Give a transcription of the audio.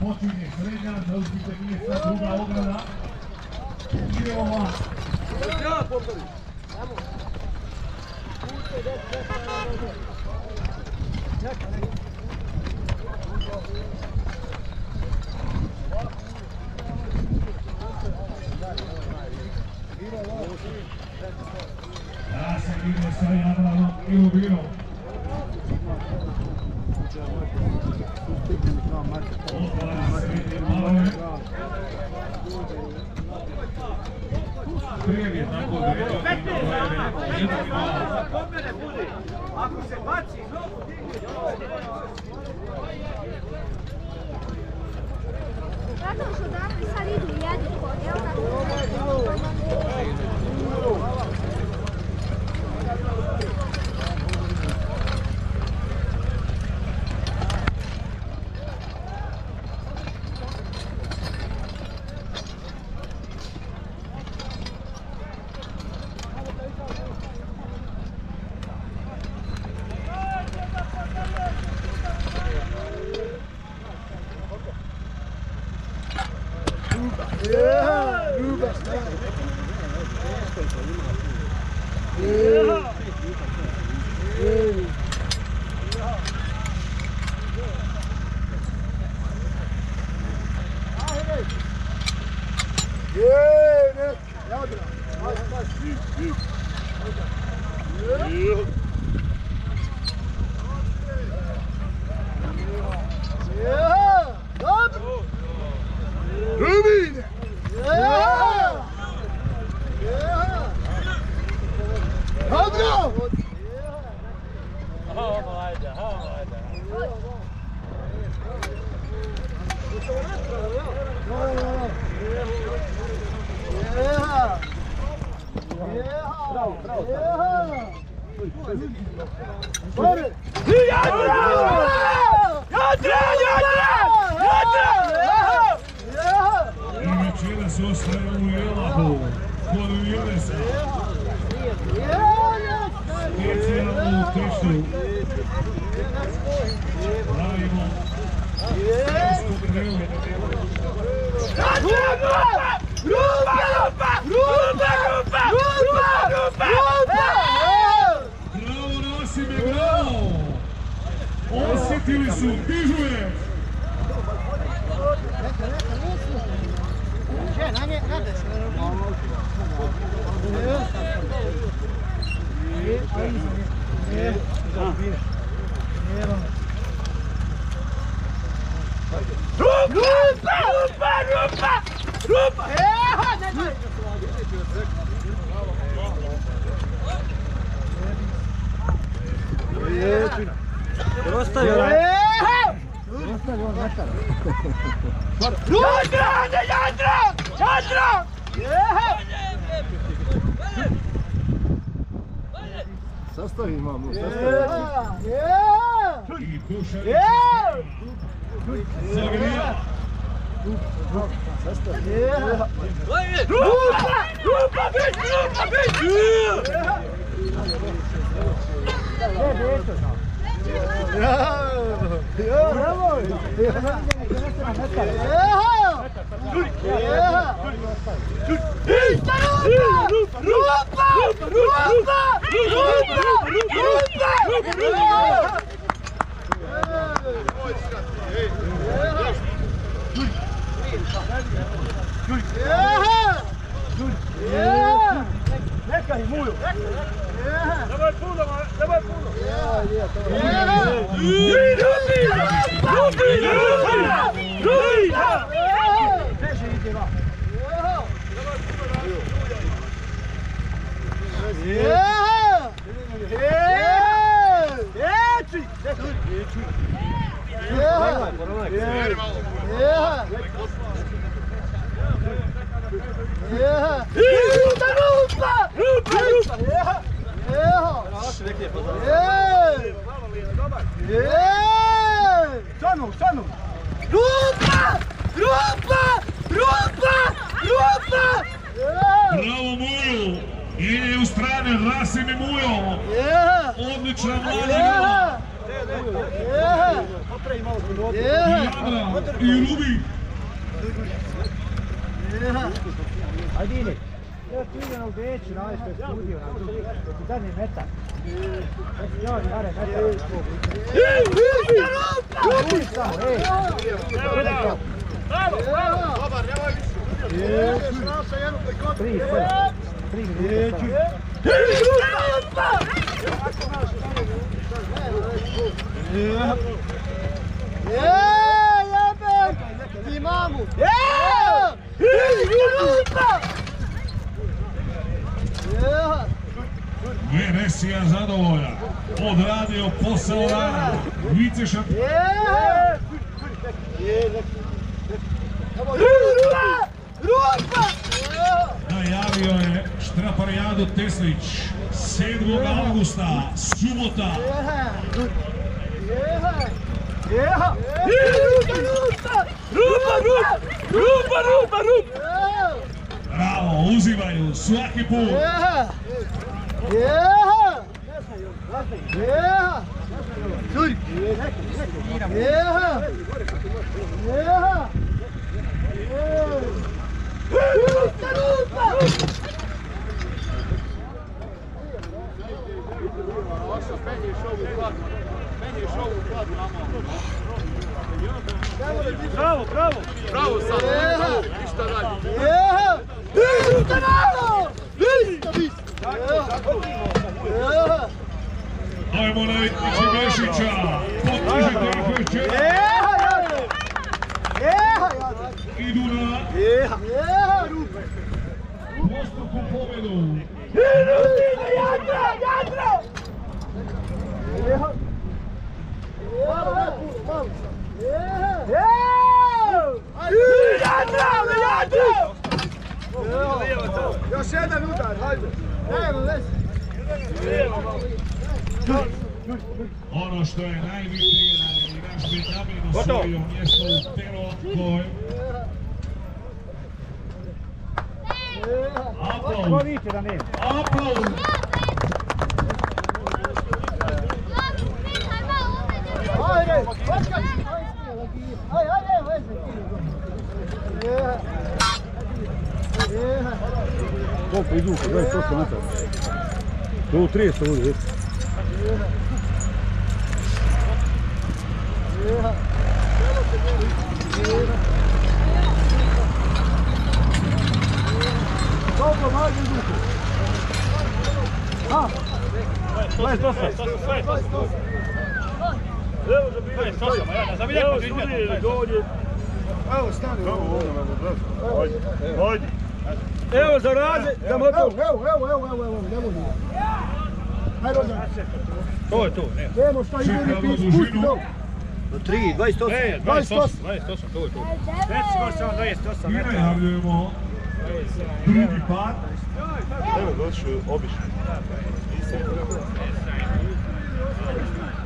počinje srednja, zauzmite mjesta, druga ograda. Idemo vam. Da se ide sa Jadranom i Lubinom. Otvara srednje malove. Prijem je tako da je ako se baci nogu, zato što dakle sad idu jedni kod, jel tako? Večeras ostaje u Jelahu, kod Jelesa. Specijalnu tešu. Pravimo srpsku krelu. Bravo Nasime, bravo! Osjetili su, dižuje! Sastavi imamo, I Dušanić Zagrija. Neka i muju. Dawaj puno, dawaj puno. Stanu! Bravo Mujo! Ide u strane, Rasim i Mujo! Odlična mlada igra! Jadra i Rubin. Ajde ili. Ja tu idem u Beću, na ovaj što je studio, na tu zadnji metak. Ja ovdje nare metak. Rupi samo, ej. Bravo, bravo. Dobar, nemoj više. Tri, sve. 3 minuta. Jebek! Ti mamu! Venesija zadovoljan. Odradio posao rana. Vice šampion. Najavio je Štraparijadu Teslić 7. augusta, subota. Rupa! Bravo, uzimaju svaki put. Bravo, bravo! Bravo sad! Ništa dalje! Ajmo na Vitnića Mešića. Potižite ih večer. Idu na dvostruku pobedu. Još jedan udar, hajde! Ono što je najbitnije da je naš Benjamin osvojio mjesto u Perovkoj. Aplauz! Ko viče da nema? Aplauz! Koliko idu, 28 metara. Do 30 ovdje, već. Dobro, mađe idu. 28. Evo za bilo 28, ja ne znam kako izmjeti. Evo, stani. Hajde. Evo za raze, da motor. Evo, nemoj. Hajde, Rođan. To je to, ne. Nemo šta ide Čekamo mi dužinu. pusti to. 3, 28. 28, to je to. Već skoro samo 28 I metara. najavljujemo drugi par. Evo došli obično.